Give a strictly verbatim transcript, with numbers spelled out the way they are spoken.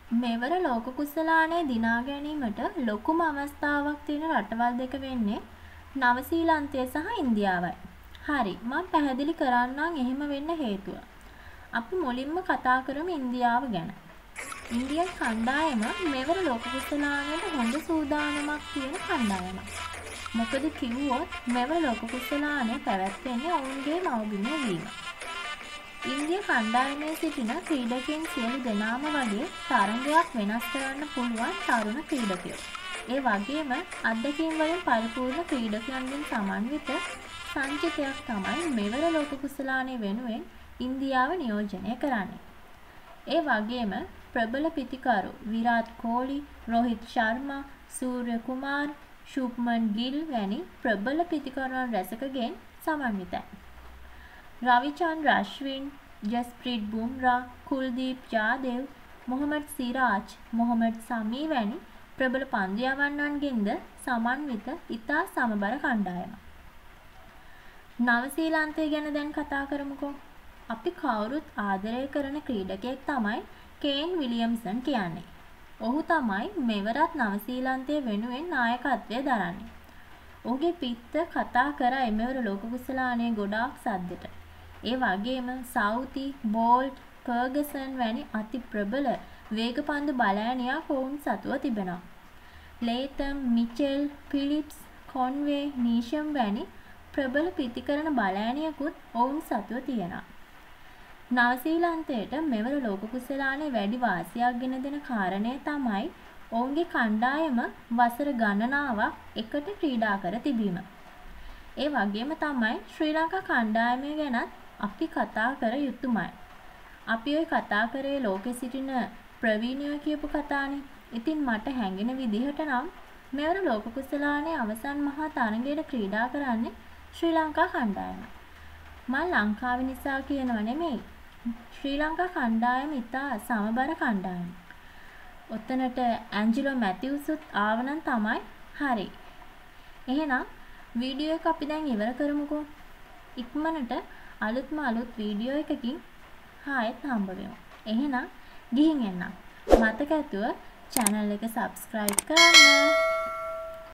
මෙවර ලෝක කුසලානය දිනා ගැනීමට ලොකුම අවස්ථාවක් තියෙන රටවල් දෙක වෙන්නේ නවසීලන්තය සහ ඉන්දියාවයි. හරි, මම පැහැදිලි කරන්නම් එහෙම වෙන්න හේතුව. අපි මුලින්ම කතා කරමු ඉන්දියාව ගැන. ඉන්දියන් කණ්ඩායම මෙවර ලෝක කුසලානයට හොඳ සූදානමක් තියෙන කණ්ඩායමක්. මොකද කිව්වොත් මෙවර ලෝක කුසලානය පැවැත්වෙන්නේ ඔවුන්ගේ මව්බිමේ වීම. ඉන්දිය කණ්ඩායමේ සිටින ක්‍රීඩකයන් සියලු දෙනාම වගේ තරගයක් වෙනස් කරන්න පුළුවන් තරුණ ක්‍රීඩකයෝ. ඒ වගේම අත්දැකීම් වලින් පරිපූර්ණ ක්‍රීඩකයන්ගෙන් සමන්විත සංචිතයක් තමයි මෙවර ලෝක කුසලානය වෙනුවෙන් ඉන්දියාව නියෝජනය කරන්නේ. ඒ වගේම ප්‍රබල පිතිකරු විරාට් කෝලි, රෝහිත් ශර්මා, සූර්ය කුමාර්, ශුභ්මන් ගිල් වැනි ප්‍රබල පිතිකරුවන් රැසකගෙන් සමන්විතයි. රවිචන්ද්‍ර අශ්වින්, ජස්ප්‍රීත් බුම්රා, කුල්දීප් යාදෙව්, මොහමඩ් සිරාජ්, මොහමඩ් සමී වැනි ප්‍රබල පන්දු යවන්නන්ගෙන්ද සමන්විත ඉතා සමබර කණ්ඩායමක්. නවසීලන්තය ගැන දැන් කතා කරමුකෝ. අපි කවුරුත් ආදරය කරන ක්‍රීඩකයෙක් තමයි කේන් විලියම්සන් කියන්නේ. ඔහු තමයි මෙවරත් නවසීලන්තය වෙනුවෙන් නායකත්වය දරන්නේ. ඔහුගේ පිත්ත කතා කරයි මෙවර ලෝක කුසලානයේ ගොඩාක් සද්දට. ඒ වගේම සවුති, බෝල්ට්, ෆර්ගසන් වැනි අති ප්‍රබල වේගපන්දු බලෑනියක් ඔවුන් සතුව තිබෙනවා. ලේතම්, මිචෙල්, ෆිලිප්ස්, කොන්වේ, නීෂම් වැනි ප්‍රබල පිතිකරන බලෑනියකුත් ඔවුන් සතුව තියෙනවා. නවසීලන්තයට මෙවර ලෝක කුසලානයේ වැඩි වාසියක් ගෙන දෙන කාරණය තමයි ඔවුන්ගේ කණ්ඩායම වසර ගණනාවක් එකට ක්‍රීඩා කර තිබීම. ඒ වගේම තමයි ශ්‍රී ලංකා කණ්ඩායමය ගැනත් අපි කතා කර යුතුමයි. අපි ඔය කතා කරේ ලෝකෙ සිටින ප්‍රවීණයෝ කියපු කතානේ. ඉතින් මට හැඟෙන විදිහට නම් මෙවර ලෝක කුසලානයේ අවසන් මහා තරගයට ක්‍රීඩා කරන්නේ ශ්‍රී ලංකා කණ්ඩායම. මම ලංකාව නිසා කියනව නෙමෙයි. ශ්‍රී ලංකා කණ්ඩායම ඉතා සමබර කණ්ඩායමක්. ඔතනට ඇන්ජලෝ මැතිව්ස්ුත් ආවනම් තමයි හරි. එහෙනම් වීඩියෝ එක අපි දැන් ඉවර කරමුකෝ. ඉක්මනට අලුත්ම අලුත් වීඩියෝ එකකින් ආයෙත් හම්බ වෙමු. එහෙනම් ගිහින් එන්න. මතක ඇතුව channel එක subscribe කරන්න.